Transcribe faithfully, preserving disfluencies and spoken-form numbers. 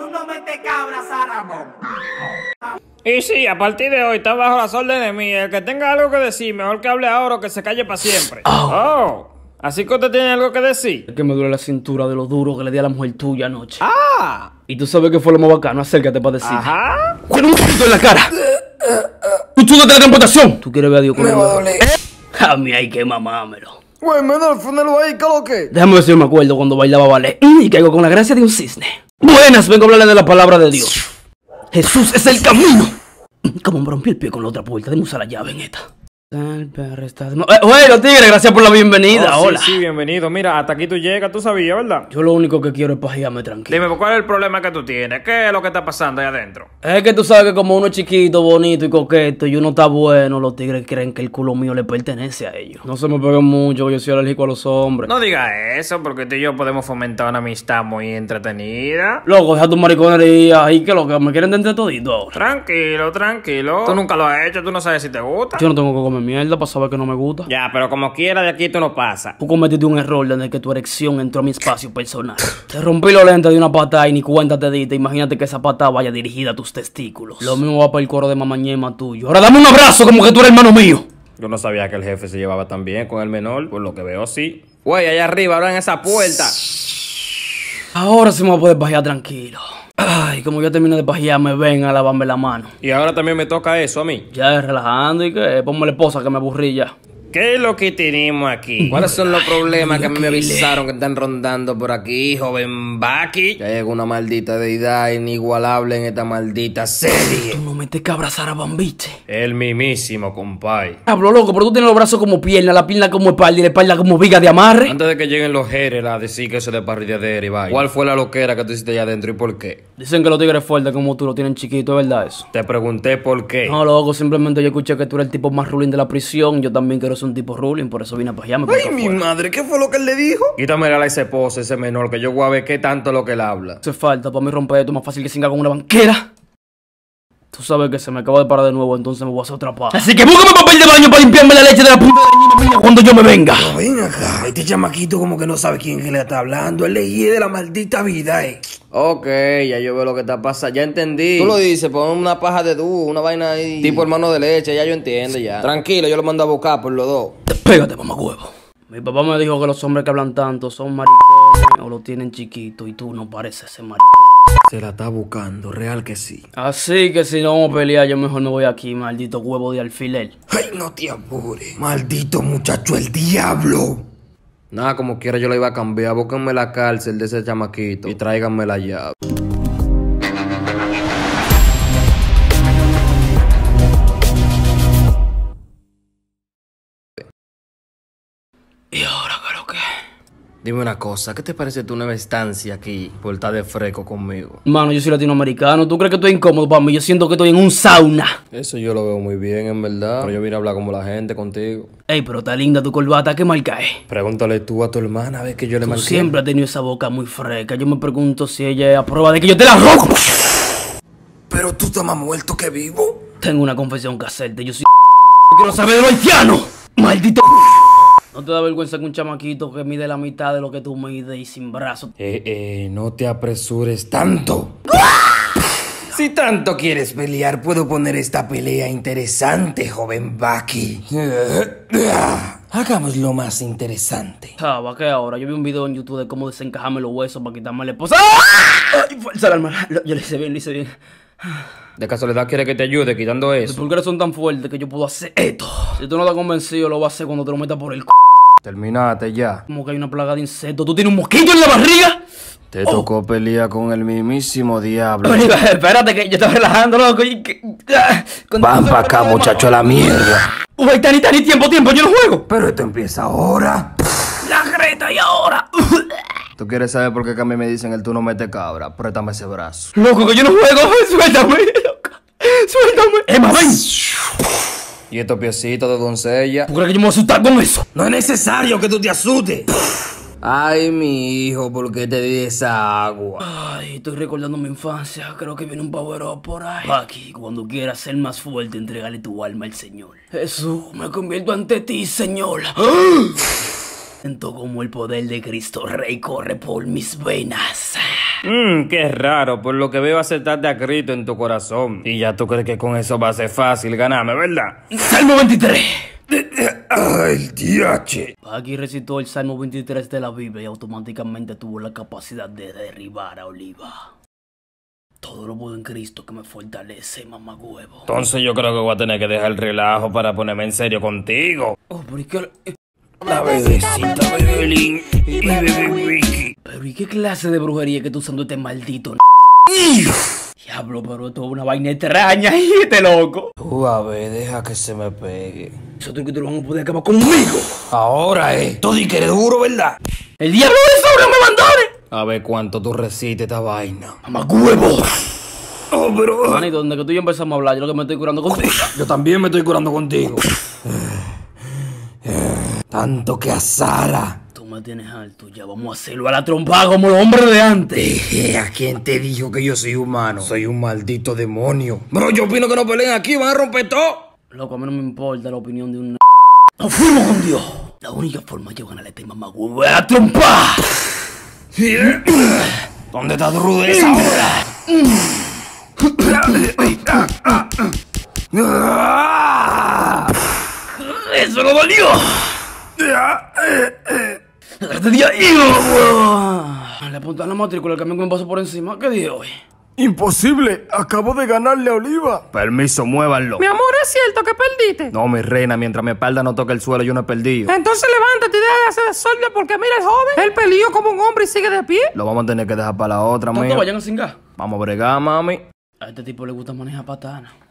tú no metes cabra, Saramón. Y sí, a partir de hoy está bajo las órdenes mías. El que tenga algo que decir, mejor que hable ahora o que se calle para siempre. Oh. oh. Así que usted tiene algo que decir. Es que me duele la cintura de lo duro que le di a la mujer tuya anoche. Ah. Y tú sabes que fue lo más bacano. Acércate para decir. Ajá. ¡Con un poquito en la cara! ¡Tú tú de transportación! ¿Tú quieres ver a Dios con Me va a doler. A mí hay que mamámelo. Güey, menor, ponelo ahí, ¿qué lo que? Déjame ver si yo me acuerdo cuando bailaba ballet. Y caigo con la gracia de un cisne. Buenas, vengo a hablarle de la palabra de Dios. Jesús es el camino. Como me rompí el pie con la otra puerta, deme usar la llave en esta. Eh, bueno, tigre, gracias por la bienvenida. Oh, Hola. Sí, sí, bienvenido. Mira, hasta aquí tú llegas, tú sabías, ¿verdad? Yo lo único que quiero es pajearme tranquilo. Dime, ¿cuál es el problema que tú tienes? ¿Qué es lo que está pasando ahí adentro? Es que tú sabes que como uno es chiquito, bonito y coqueto y uno está bueno, los tigres creen que el culo mío le pertenece a ellos. No se me peguen mucho, yo soy alérgico a los hombres. No digas eso, porque tú y yo podemos fomentar una amistad muy entretenida. Loco, deja tu mariconería ahí, que lo que me quieren de entre todito ahora. Tranquilo, tranquilo. Tú nunca lo has hecho, tú no sabes si te gusta. Yo no tengo que comer mierda para saber que no me gusta. Ya, pero como quiera, de aquí tú no pasas. Tú cometiste un error desde que tu erección entró a mi espacio personal. Te rompí los lentes de una patada y ni cuenta te diste. Imagínate que esa patada vaya dirigida a tus testículos. Lo mismo va para el coro de mamañema tuyo. Ahora dame un abrazo como que tú eres hermano mío. Yo no sabía que el jefe se llevaba tan bien con el menor. Por lo que veo, sí. Güey, allá arriba, ahora en esa puerta. Ahora sí me voy a poder pajear tranquilo. Ay, como yo terminé de pajearme, ven a lavarme la mano. Y ahora también me toca eso a mí. Ya, relajando y que ponme la esposa que me aburrí ya. ¿Qué es lo que tenemos aquí? ¿Cuáles son los problemas que a mí me avisaron que están rondando por aquí, joven Baki? Ya llegó una maldita deidad inigualable en esta maldita serie. Tú no metes que abrazar a Bambiche. El mismísimo, compay. Hablo loco, pero tú tienes los brazos como pierna, la pierna como espalda y la espalda como viga de amarre. Antes de que lleguen los jeres a decir que eso es de parrilla y vaina. ¿Cuál fue la loquera que tú hiciste allá adentro y por qué? Dicen que los tigres fuertes como tú lo tienen chiquito, ¿es verdad eso? Te pregunté por qué. No, loco, simplemente yo escuché que tú eres el tipo más ruling de la prisión. Yo también quiero ser un tipo ruling, por eso vine a pajearme. Ay, mi madre, ¿qué fue lo que él le dijo? Quítamele a ese pose, ese menor, que yo voy a ver qué tanto es lo que él habla. Hace falta, para mí romper esto es más fácil que singa con una banquera. Tú sabes que se me acaba de parar de nuevo, entonces me voy a hacer otra paz. Así que búscame papel de baño para limpiarme la leche de la punta de la niña mía cuando yo me venga. No, ven acá, este chamaquito como que no sabe quién que le está hablando. Él le guíe de la maldita vida, eh. Ok, ya yo veo lo que está pasando, ya entendí. Tú lo dices, pon una paja de dúo, una vaina ahí. Tipo hermano de leche, ya yo entiendo ya. Tranquilo, yo lo mando a buscar por los dos. Despégate, mamá huevo. Mi papá me dijo que los hombres que hablan tanto son maricones o lo tienen chiquito y tú no pareces ser maricón. Se la está buscando, real que sí. Así que si no vamos a pelear, yo mejor no voy aquí, maldito huevo de alfiler. Ay, no te apures. Maldito muchacho, el diablo. Nada, como quiera yo la iba a cambiar. Búsquenme la cárcel de ese chamaquito y tráiganme la llave. ¿Y ahora qué es lo que? Dime una cosa, ¿qué te parece tu nueva estancia aquí por estar de fresco conmigo? Mano, yo soy latinoamericano. ¿Tú crees que estoy incómodo para mí? Yo siento que estoy en un sauna. Eso yo lo veo muy bien, en verdad. Pero yo vine a hablar como la gente contigo. Ey, pero está linda tu corbata. ¿Qué marca es? Pregúntale tú a tu hermana a ver que yo le Tú marqué. siempre has tenido esa boca muy fresca. Yo me pregunto si ella es a prueba de que yo te la robo. Pero tú estás más muerto que vivo. Tengo una confesión que hacerte. Yo soy quiero saber de lo haitiano. Maldito. ¿No te da vergüenza que un chamaquito que mide la mitad de lo que tú mides y sin brazos? Eh, eh, no te apresures tanto. Si tanto quieres pelear, puedo poner esta pelea interesante, joven Baki. Hagámoslo más interesante. ¿Sabes qué ahora? Yo vi un video en YouTube de cómo desencajarme los huesos para quitarme la esposa. ¡Ay, fuerza el alma! Yo le hice bien, le hice bien. ¿De casualidad quiere que te ayude quitando Los eso? pulgares son tan fuertes que yo puedo hacer esto. Si tú no estás convencido, lo vas a hacer cuando te lo metas por el c***. Terminate ya. Como que hay una plaga de insectos. ¿Tú tienes un mosquito en la barriga? Te oh. tocó pelear con el mismísimo diablo. Pero, espérate que yo estaba relajando, loco. Y que, Van para acá, muchacho, a la mierda. Uy, Tani, Tani, tiempo, tiempo, yo no juego. Pero esto empieza ahora. La greta y ahora. ¿Tú quieres saber por qué a mí me dicen el tú no mete cabra? Préstame ese brazo. Loco, que yo no juego. Suéltame, loco. Suéltame. Emma, ven. ¿Y estos piecitos de doncella? ¿Tú crees que yo me voy a asustar con eso? No es necesario que tú te asustes. Ay, mi hijo, ¿por qué te di esa agua? Ay, estoy recordando mi infancia. Creo que viene un power up por ahí. Aquí, cuando quieras ser más fuerte, entrégale tu alma al Señor. Jesús, me convierto ante ti, Señor. Siento como el poder de Cristo Rey corre por mis venas. Mmm, qué raro. Por lo que veo aceptarte a Cristo en tu corazón. Y ya tú crees que con eso va a ser fácil ganarme, ¿verdad? Salmo veintitrés. ¡Ay, diache! Aquí recitó el Salmo veintitrés de la Biblia y automáticamente tuvo la capacidad de derribar a Oliva. Todo lo puedo en Cristo que me fortalece, mamagüevo. Entonces yo creo que voy a tener que dejar el relajo para ponerme en serio contigo. Oh, pero ¿y qué? La bebecita Bebelín y Bebé Vicky. Pero ¿y qué clase de brujería que tú usando este maldito? Diablo, pero esto es una vaina extraña y este loco. Tú a ver, deja que se me pegue. Eso tú que te lo van a poder acabar conmigo. Ahora, eh. Tú di que eres duro, ¿verdad? El diablo de sobra me abandone. A ver cuánto tú recites esta vaina. Mamagüevo. Oh, pero... Manito, donde que tú y yo empezamos a hablar, yo lo que me estoy curando contigo. Yo también me estoy curando contigo. Tanto que azara. Tú me tienes alto, ya vamos a hacerlo a la trompada como los hombres de antes. ¿A quién te dijo que yo soy humano? Soy un maldito demonio. Bro, yo opino que no peleen aquí, van a romper todo. Loco, a mí no me importa la opinión de un... ¡Nos fuimos con Dios! La única forma de yo ganarle a este mamagüevo es a trompada. ¿Dónde está tu rudeza ahora? ¡Eso no dolió! ¡Este día iba! Le apunté a la matrícula, el camión que me pasó por encima. ¿Qué día hoy? Imposible, acabo de ganarle a Oliva. Permiso, muévanlo. Mi amor, ¿es cierto que perdiste? No, mi reina, mientras mi espalda no toque el suelo, yo no he perdido. Entonces levántate y deja de hacer desorden porque mira el joven. Él peleó como un hombre y sigue de pie. Lo vamos a tener que dejar para la otra, ¿Cuánto mía. vayan a cingar? Vamos a bregar, mami. A este tipo le gusta manejar patana.